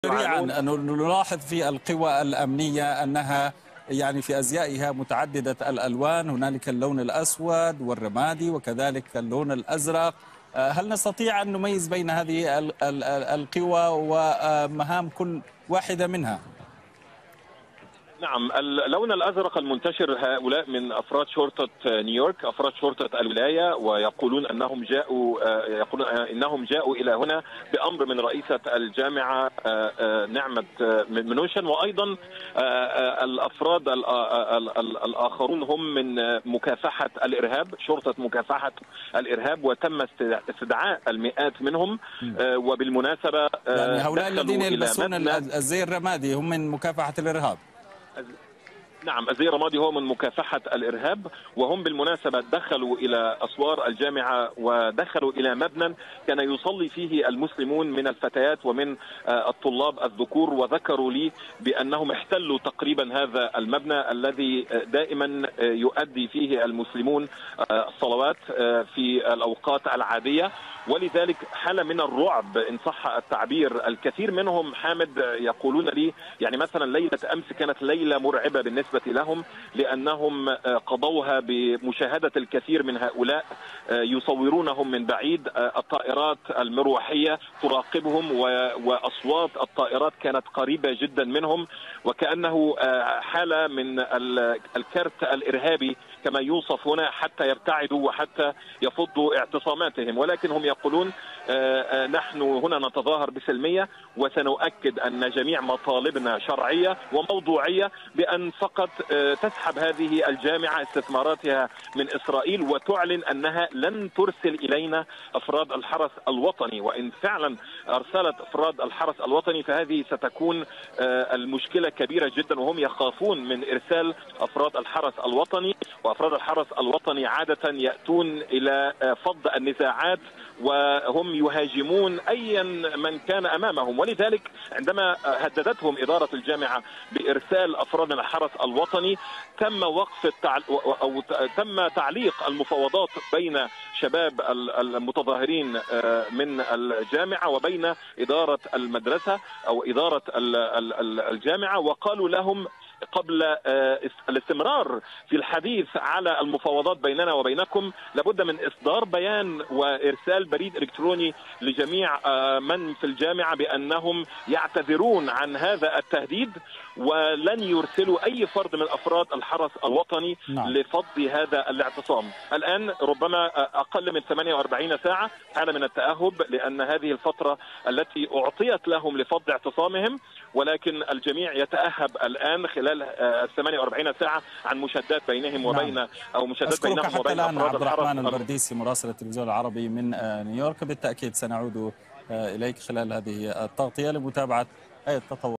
سريعا أن نلاحظ في القوى الأمنية أنها يعني في أزيائها متعددة الألوان، هنالك اللون الأسود والرمادي وكذلك اللون الأزرق. هل نستطيع أن نميز بين هذه القوى ومهام كل واحدة منها؟ نعم، اللون الأزرق المنتشر هؤلاء من أفراد شرطة نيويورك، أفراد شرطة الولاية، ويقولون أنهم جاءوا إلى هنا بأمر من رئيسة الجامعة نعمة منوشن، وأيضا الأفراد الآخرون هم من مكافحة الإرهاب، شرطة مكافحة الإرهاب، وتم استدعاء المئات منهم. وبالمناسبة يعني هؤلاء الذين يلبسون الزي الرمادي هم من مكافحة الإرهاب. نعم، الزي الرمادي هو من مكافحة الإرهاب، وهم بالمناسبة دخلوا إلى أسوار الجامعة ودخلوا إلى مبنى كان يصلي فيه المسلمون من الفتيات ومن الطلاب الذكور، وذكروا لي بأنهم احتلوا تقريبا هذا المبنى الذي دائما يؤدي فيه المسلمون الصلوات في الأوقات العادية، ولذلك حالة من الرعب إن صح التعبير. الكثير منهم حامد يقولون لي يعني مثلا ليلة أمس كانت ليلة مرعبة بالنسبة لهم، لأنهم قضوها بمشاهدة الكثير من هؤلاء يصورونهم من بعيد، الطائرات المروحية تراقبهم وأصوات الطائرات كانت قريبة جدا منهم، وكأنه حالة من الكرت الإرهابي كما يوصف هنا، حتى يبتعدوا وحتى يفضوا اعتصاماتهم. ولكن هم يقولون نحن هنا نتظاهر بسلمية، وسنؤكد أن جميع مطالبنا شرعية وموضوعية، بأن فقط تسحب هذه الجامعة استثماراتها من إسرائيل وتعلن أنها لن ترسل إلينا أفراد الحرس الوطني. وإن فعلا أرسلت أفراد الحرس الوطني فهذه ستكون المشكلة كبيرة جدا، وهم يخافون من إرسال أفراد الحرس الوطني. وأفراد الحرس الوطني عادة يأتون إلى فض النزاعات وهم يهاجمون أيا من كان أمامهم، ولذلك عندما هددتهم إدارة الجامعة بإرسال أفراد من الحرس الوطني تم وقف أو تم تعليق المفاوضات بين شباب المتظاهرين من الجامعة وبين إدارة المدرسة أو إدارة الجامعة، وقالوا لهم قبل الاستمرار في الحديث على المفاوضات بيننا وبينكم لابد من إصدار بيان وإرسال بريد إلكتروني لجميع من في الجامعة بأنهم يعتذرون عن هذا التهديد، ولن يرسلوا أي فرد من أفراد الحرس الوطني لفض هذا الاعتصام. الآن ربما أقل من 48 ساعة حالة من التأهب، لأن هذه الفترة التي أعطيت لهم لفض اعتصامهم، ولكن الجميع يتأهب الآن خلال 48 ساعة عن مشادات بينهم وبين أو مشادات بينهم وبين أفراد عبد الرحمن البرديسي مراسل التلفزيون العربي من نيويورك. بالتأكيد سنعود إليك خلال هذه التغطية لمتابعة أي التطور.